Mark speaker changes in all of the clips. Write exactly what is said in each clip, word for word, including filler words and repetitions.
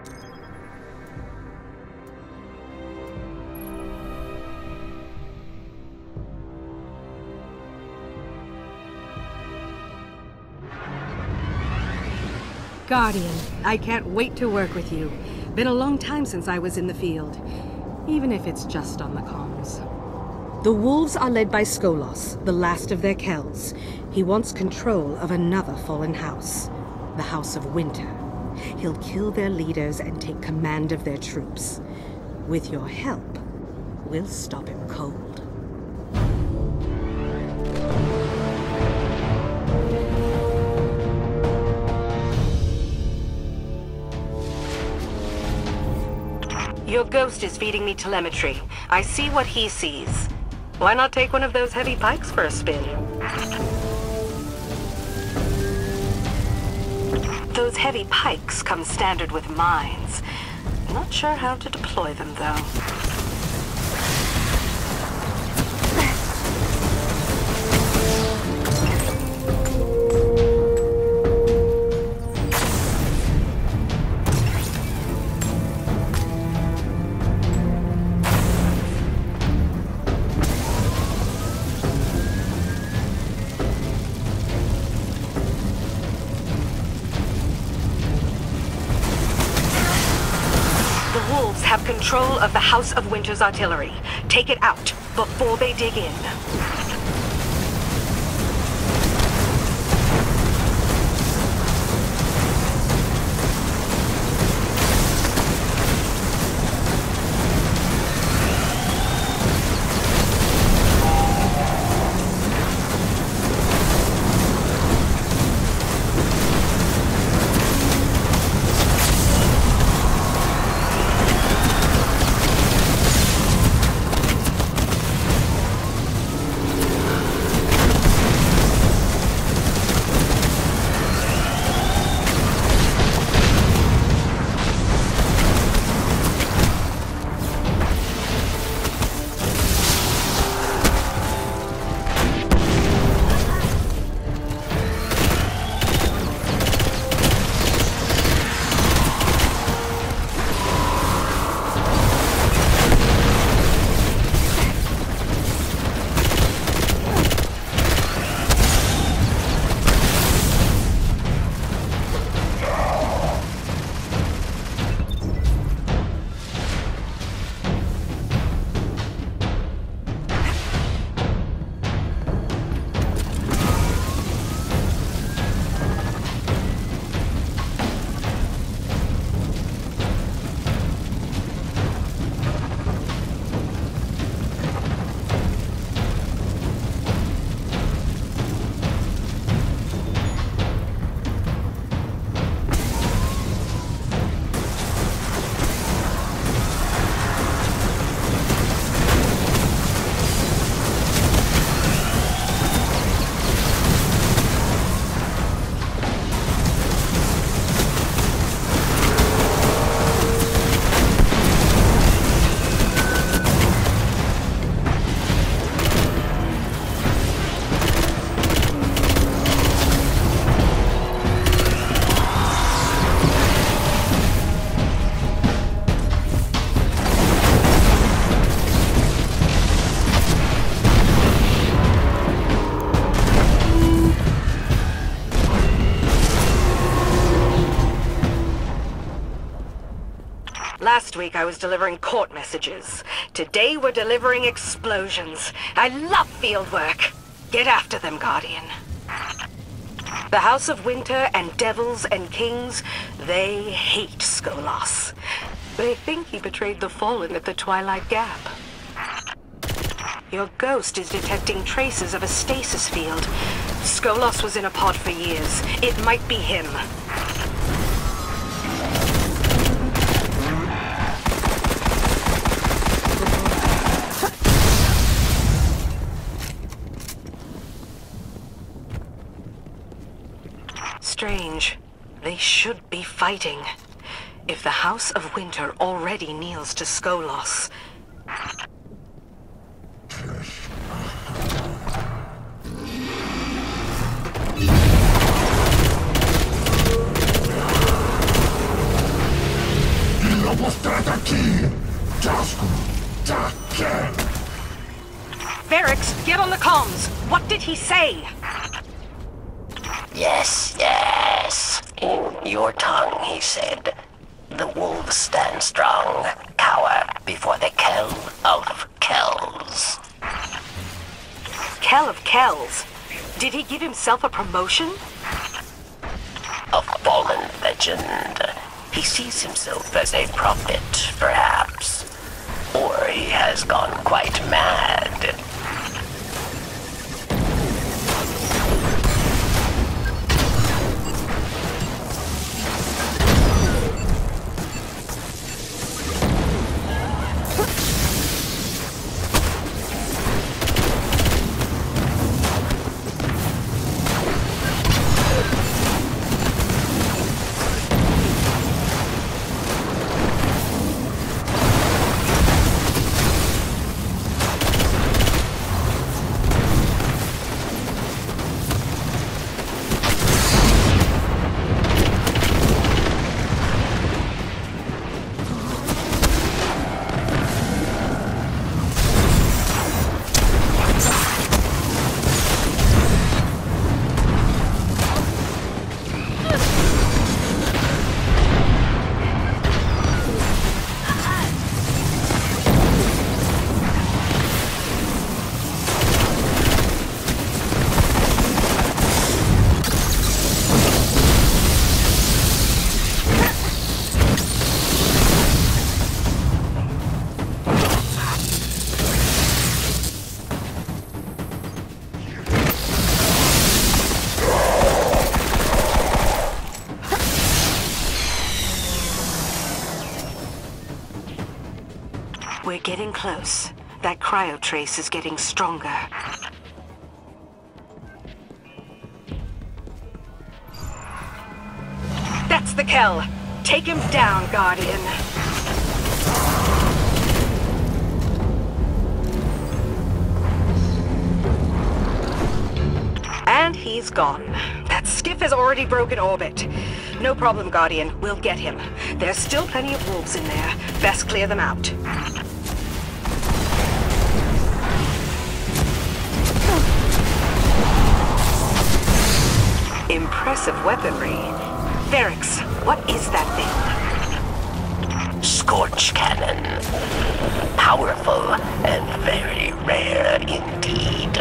Speaker 1: Guardian, I can't wait to work with you. Been a long time since I was in the field, even if it's just on the comms. The wolves are led by Skolos, the last of their kells. He wants control of another fallen house, the House of Winter. He'll kill their leaders and take command of their troops. With your help, we'll stop him cold. Your ghost is feeding me telemetry. I see what he sees. Why not take one of those heavy pikes for a spin? Those heavy pikes come standard with mines. Not sure how to deploy them, though. Have control of the House of Winter's artillery. Take it out before they dig in. Last week I was delivering court messages. Today we're delivering explosions. I love field work. Get after them, Guardian. The House of Winter and devils and kings, they hate Skolos. They think he betrayed the Fallen at the Twilight Gap. Your ghost is detecting traces of a stasis field. Skolos was in a pod for years. It might be him. Strange. They should be fighting. If the House of Winter already kneels to Skolos... Varix, get on the comms! What did he say?
Speaker 2: Yes, yes. In your tongue, he said, the wolves stand strong, cower before the kell of kells.
Speaker 1: Kell of kells? Did he give himself a promotion?
Speaker 2: A fallen legend. He sees himself as a prophet, perhaps. Or he has gone quite mad.
Speaker 1: We're getting close. That cryotrace is getting stronger. That's the kell. Take him down, Guardian. And he's gone. That skiff has already broken orbit. No problem, Guardian. We'll get him. There's still plenty of wolves in there. Best clear them out. Impressive weaponry. Varix, what is that thing?
Speaker 2: Scorch cannon. Powerful and very rare indeed.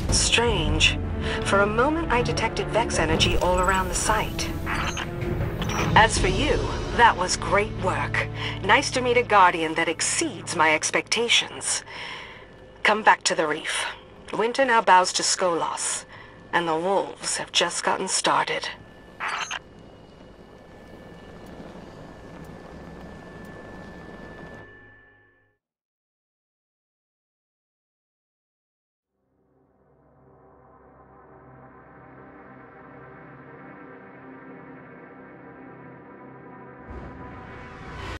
Speaker 1: Strange. For a moment, I detected Vex energy all around the site. As for you, that was great work. Nice to meet a Guardian that exceeds my expectations. Come back to the reef. Winter now bows to Skolos, and the wolves have just gotten started.